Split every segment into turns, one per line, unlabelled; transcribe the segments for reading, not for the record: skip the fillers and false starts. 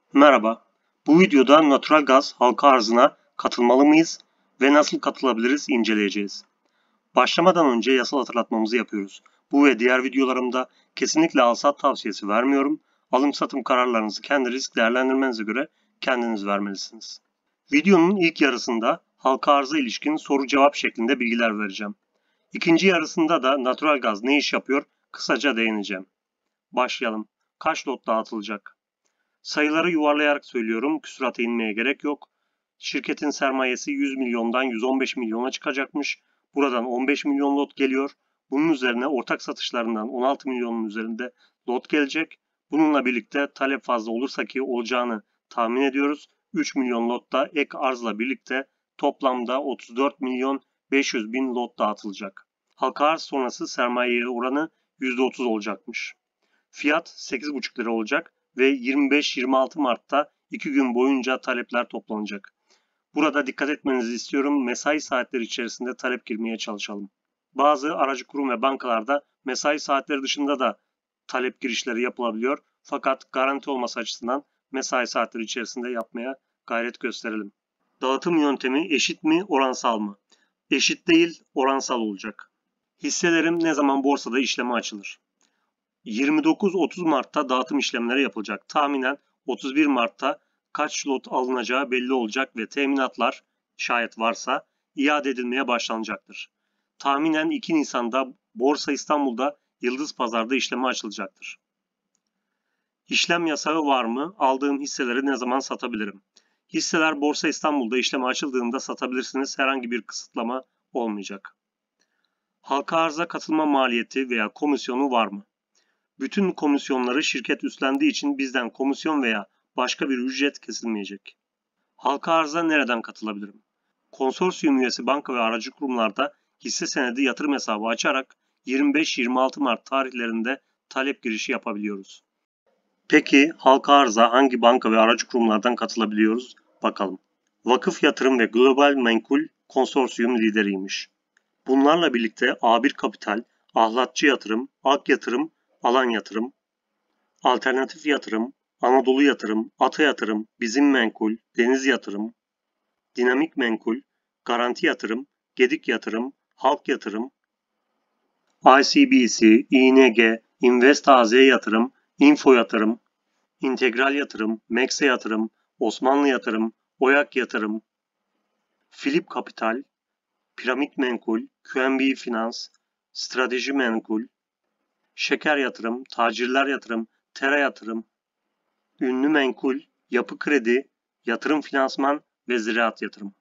Merhaba, bu videoda natural gaz halka arzına katılmalı mıyız ve nasıl katılabiliriz inceleyeceğiz. Başlamadan önce yasal hatırlatmamızı yapıyoruz. Bu ve diğer videolarımda kesinlikle al-sat tavsiyesi vermiyorum. Alım-satım kararlarınızı kendi risk değerlendirmenize göre kendiniz vermelisiniz. Videonun ilk yarısında halka arza ilişkin soru-cevap şeklinde bilgiler vereceğim. İkinci yarısında da natural gaz ne iş yapıyor kısaca değineceğim. Başlayalım. Kaç lot dağıtılacak? Sayıları yuvarlayarak söylüyorum, küsurata inmeye gerek yok. Şirketin sermayesi 100 milyondan 115 milyona çıkacakmış. Buradan 15 milyon lot geliyor. Bunun üzerine ortak satışlarından 16 milyonun üzerinde lot gelecek. Bununla birlikte talep fazla olursa ki olacağını tahmin ediyoruz. 3 milyon lot da ek arzla birlikte toplamda 34 milyon 500 bin lot dağıtılacak. Halka arz sonrası sermaye oranı %30 olacakmış. Fiyat 8,5 lira olacak ve 25-26 Mart'ta 2 gün boyunca talepler toplanacak. Burada dikkat etmenizi istiyorum. Mesai saatleri içerisinde talep girmeye çalışalım. Bazı aracı kurum ve bankalarda mesai saatleri dışında da talep girişleri yapılabiliyor. Fakat garanti olması açısından mesai saatleri içerisinde yapmaya gayret gösterelim. Dağıtım yöntemi eşit mi, oransal mı? Eşit değil, oransal olacak. Hisselerim ne zaman borsada işleme açılır? 29-30 Mart'ta dağıtım işlemleri yapılacak. Tahminen 31 Mart'ta kaç lot alınacağı belli olacak ve teminatlar şayet varsa iade edilmeye başlanacaktır. Tahminen 2 Nisan'da Borsa İstanbul'da Yıldız Pazar'da işleme açılacaktır. İşlem yasağı var mı? Aldığım hisseleri ne zaman satabilirim? Hisseler Borsa İstanbul'da işleme açıldığında satabilirsiniz. Herhangi bir kısıtlama olmayacak. Halka arza katılma maliyeti veya komisyonu var mı? Bütün komisyonları şirket üstlendiği için bizden komisyon veya başka bir ücret kesilmeyecek. Halka arza nereden katılabilirim? Konsorsiyum üyesi banka ve aracı kurumlarda hisse senedi yatırım hesabı açarak 25-26 Mart tarihlerinde talep girişi yapabiliyoruz. Peki halka arza hangi banka ve aracı kurumlardan katılabiliyoruz? Bakalım. Vakıf Yatırım ve Global Menkul konsorsiyum lideriymiş. Bunlarla birlikte A1 Kapital, Ahlatçı Yatırım, Ak Yatırım, Alan Yatırım, Alternatif Yatırım, Anadolu Yatırım, Ata Yatırım, Bizim Menkul, Deniz Yatırım, Dinamik Menkul, Garanti Yatırım, Gedik Yatırım, Halk Yatırım, ICBC, ING, Invest AZ Yatırım, Info Yatırım, İntegral Yatırım, Mekse Yatırım, Osmanlı Yatırım, Oyak Yatırım, Philip Kapital, Piramit Menkul, QNB Finans, Strateji Menkul, Şeker Yatırım, Tacirler Yatırım, Tera Yatırım, Ünlü Menkul, Yapı Kredi, Yatırım Finansman ve Ziraat Yatırım.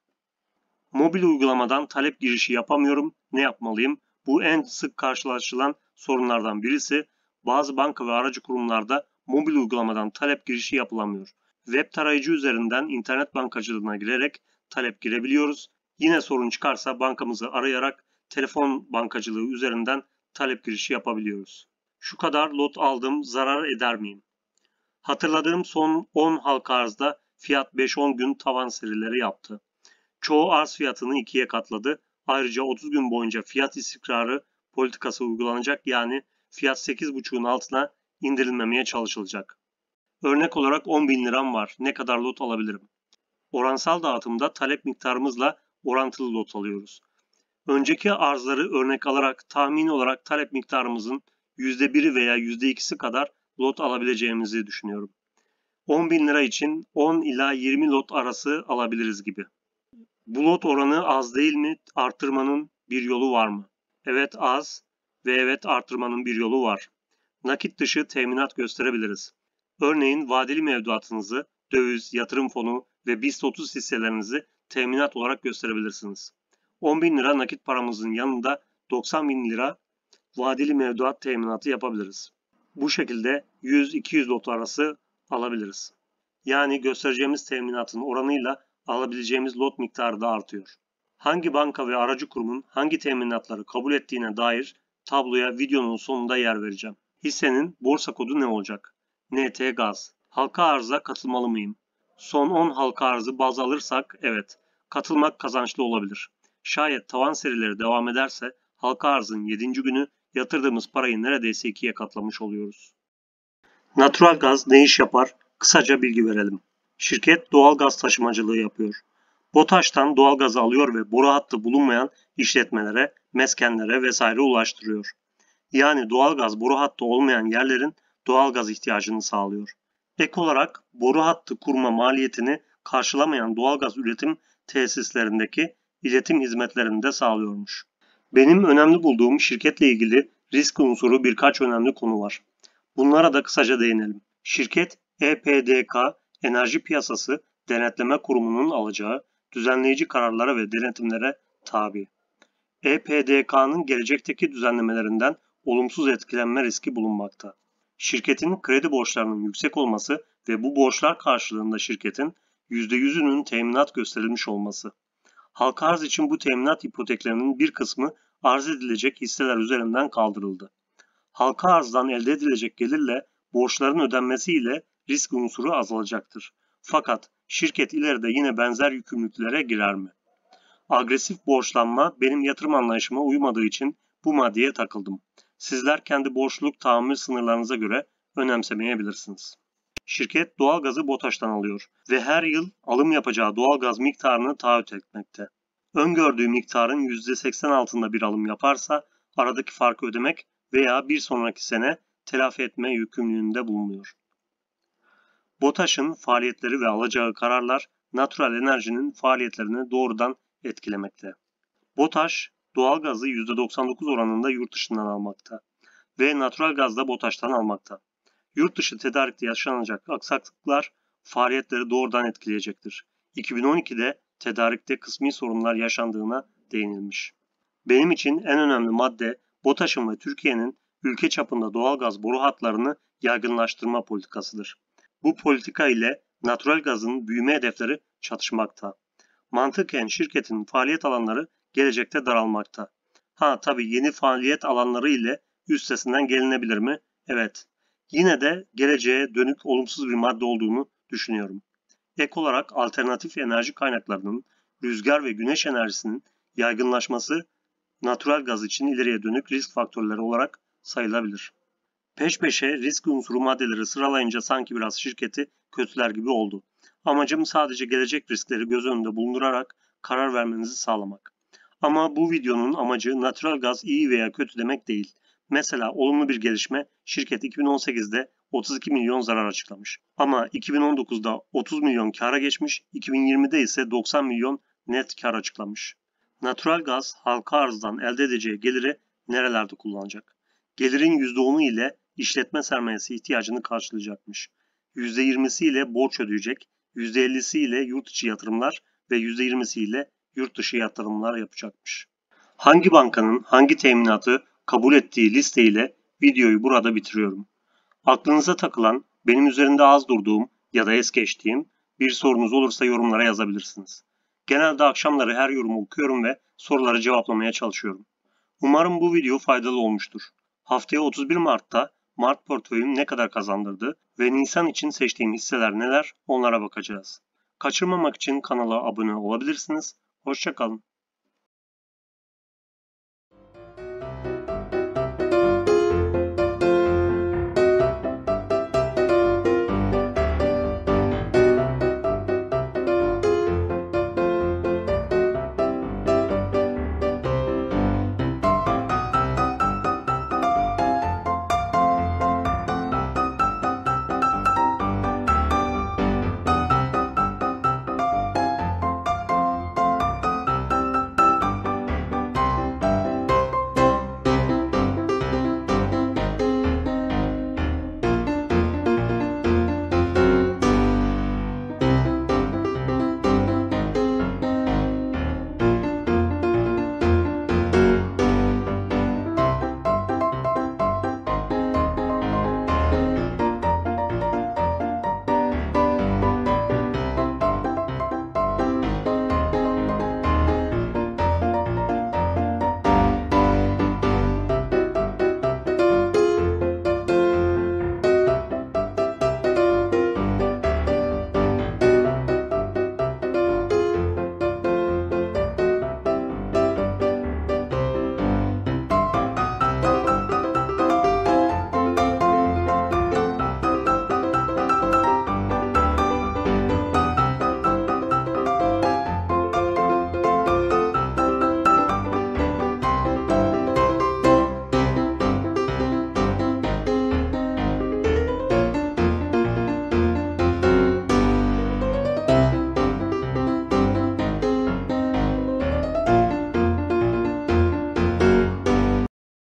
Mobil uygulamadan talep girişi yapamıyorum. Ne yapmalıyım? Bu en sık karşılaşılan sorunlardan birisi. Bazı banka ve aracı kurumlarda mobil uygulamadan talep girişi yapılamıyor. Web tarayıcı üzerinden internet bankacılığına girerek talep girebiliyoruz. Yine sorun çıkarsa bankamızı arayarak telefon bankacılığı üzerinden talep girişi yapabiliyoruz. Şu kadar lot aldım, zarar eder miyim? Hatırladığım son 10 halka arzda fiyat 5-10 gün tavan serileri yaptı. Çoğu arz fiyatını ikiye katladı. Ayrıca 30 gün boyunca fiyat istikrarı politikası uygulanacak, yani fiyat 8,5'un altına indirilmemeye çalışılacak. Örnek olarak 10.000 liram var. Ne kadar lot alabilirim? Oransal dağıtımda talep miktarımızla orantılı lot alıyoruz. Önceki arzları örnek alarak tahmini olarak talep miktarımızın %1'i veya %2'si kadar lot alabileceğimizi düşünüyorum. 10.000 lira için 10 ila 20 lot arası alabiliriz gibi. Bu lot oranı az değil mi? Artırmanın bir yolu var mı? Evet az ve evet artırmanın bir yolu var. Nakit dışı teminat gösterebiliriz. Örneğin vadeli mevduatınızı, döviz, yatırım fonu ve BIST 30 hisselerinizi teminat olarak gösterebilirsiniz. 10.000 lira nakit paramızın yanında 90.000 lira vadeli mevduat teminatı yapabiliriz. Bu şekilde 100-200 lot arası alabiliriz. Yani göstereceğimiz teminatın oranıyla alabileceğimiz lot miktarı da artıyor. Hangi banka ve aracı kurumun hangi teminatları kabul ettiğine dair tabloya videonun sonunda yer vereceğim. Hissenin borsa kodu ne olacak? NT Gaz. Halka arıza katılmalı mıyım? Son 10 halka arzı baz alırsak evet, katılmak kazançlı olabilir. Şayet tavan serileri devam ederse halka arzın 7. günü yatırdığımız parayı neredeyse 2'ye katlamış oluyoruz. Natural gaz ne iş yapar? Kısaca bilgi verelim. Şirket doğal gaz taşımacılığı yapıyor. BOTAŞ'tan doğal gazı alıyor ve boru hattı bulunmayan işletmelere, meskenlere vesaire ulaştırıyor. Yani doğal gaz boru hattı olmayan yerlerin doğal gaz ihtiyacını sağlıyor. Ek olarak boru hattı kurma maliyetini karşılamayan doğal gaz üretim tesislerindeki iletim hizmetlerini de sağlıyormuş. Benim önemli bulduğum şirketle ilgili risk unsuru birkaç önemli konu var. Bunlara da kısaca değinelim. Şirket EPDK Enerji Piyasası Denetleme Kurumu'nun alacağı düzenleyici kararlara ve denetimlere tabi. EPDK'nın gelecekteki düzenlemelerinden olumsuz etkilenme riski bulunmakta. Şirketin kredi borçlarının yüksek olması ve bu borçlar karşılığında şirketin %100'ünün teminat gösterilmiş olması. Halka arz için bu teminat ipoteklerinin bir kısmı arz edilecek hisseler üzerinden kaldırıldı. Halka arzdan elde edilecek gelirle borçların ödenmesiyle risk unsuru azalacaktır. Fakat şirket ileride yine benzer yükümlülüklere girer mi? Agresif borçlanma benim yatırım anlayışıma uymadığı için bu maddeye takıldım. Sizler kendi borçluluk tahammül sınırlarınıza göre önemsemeyebilirsiniz. Şirket doğalgazı BOTAŞ'tan alıyor ve her yıl alım yapacağı doğalgaz miktarını taahhüt etmekte. Öngördüğü miktarın %80 altında bir alım yaparsa aradaki farkı ödemek veya bir sonraki sene telafi etme yükümlülüğünde bulunuyor. BOTAŞ'ın faaliyetleri ve alacağı kararlar Natural Enerji'nin faaliyetlerini doğrudan etkilemekte. BOTAŞ doğalgazı %99 oranında yurt dışından almakta ve natural gaz da BOTAŞ'tan almakta. Yurt dışı tedarikte yaşanacak aksaklıklar faaliyetleri doğrudan etkileyecektir. 2012'de tedarikte kısmi sorunlar yaşandığına değinilmiş. Benim için en önemli madde BOTAŞ'ın ve Türkiye'nin ülke çapında doğalgaz boru hatlarını yaygınlaştırma politikasıdır. Bu politika ile natural gazın büyüme hedefleri çatışmakta. Mantıken şirketin faaliyet alanları gelecekte daralmakta. Tabii yeni faaliyet alanları ile üstesinden gelinebilir mi? Evet. Yine de geleceğe dönük olumsuz bir madde olduğunu düşünüyorum. Ek olarak alternatif enerji kaynaklarının, rüzgar ve güneş enerjisinin yaygınlaşması natural gaz için ileriye dönük risk faktörleri olarak sayılabilir. Peş peşe risk unsuru maddeleri sıralayınca sanki biraz şirketi kötüler gibi oldu. Amacım sadece gelecek riskleri göz önünde bulundurarak karar vermenizi sağlamak. Ama bu videonun amacı natural gaz iyi veya kötü demek değil. Mesela olumlu bir gelişme şirket 2018'de 32 milyon zarar açıklamış. Ama 2019'da 30 milyon kâra geçmiş, 2020'de ise 90 milyon net kâr açıklamış. Natural gaz halka arzdan elde edeceği geliri nerelerde kullanacak? Gelirin %10'u ile işletme sermayesi ihtiyacını karşılayacakmış. %20'si ile borç ödeyecek, %50'si ile yurt içi yatırımlar ve %20'si ile yurt dışı yatırımlar yapacakmış. Hangi bankanın hangi teminatı kabul ettiği liste ile videoyu burada bitiriyorum. Aklınıza takılan, benim üzerinde az durduğum ya da es geçtiğim bir sorunuz olursa yorumlara yazabilirsiniz. Genelde akşamları her yorumu okuyorum ve soruları cevaplamaya çalışıyorum. Umarım bu video faydalı olmuştur. Haftaya 31 Mart'ta Mart portföyüm ne kadar kazandırdı ve Nisan için seçtiğim hisseler neler onlara bakacağız. Kaçırmamak için kanala abone olabilirsiniz. Hoşça kalın.